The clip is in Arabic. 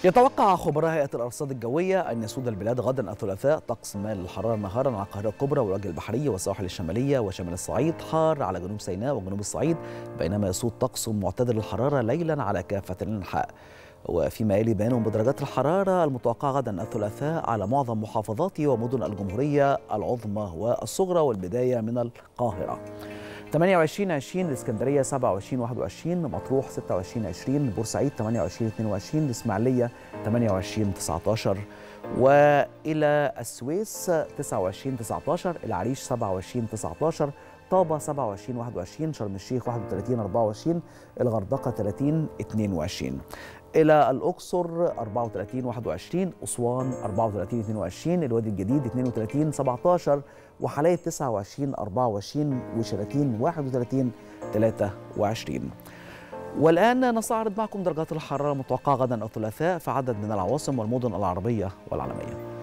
يتوقع خبراء هيئة الأرصاد الجوية أن يسود البلاد غدا الثلاثاء طقس مائل للحرارة نهارا على القاهرة الكبرى والوجه البحري والسواحل الشمالية وشمال الصعيد، حار على جنوب سيناء وجنوب الصعيد، بينما يسود طقس معتدل الحرارة ليلا على كافة الأنحاء. وفيما يلي بيان بدرجات الحرارة المتوقعة غدا الثلاثاء على معظم محافظات ومدن الجمهورية العظمى والصغرى، والبداية من القاهرة. 28 20 الإسكندرية، 27 21 مطروح، 26 20 بورسعيد، 28 22 الإسماعيلية، 28 19 وإلى السويس 29 19 العريش، 27 19 طابة، 27 21 شرم الشيخ، 31 24 الغردقة، 30 22 إلى الأقصر، 34 21 أسوان، 34 22 الوادي الجديد، 32 17 وحلايب، 29 24 وشلاتين، 31 23. والآن نستعرض معكم درجات الحرارة المتوقعة غدا الثلاثاء في عدد من العواصم والمدن العربية والعالمية.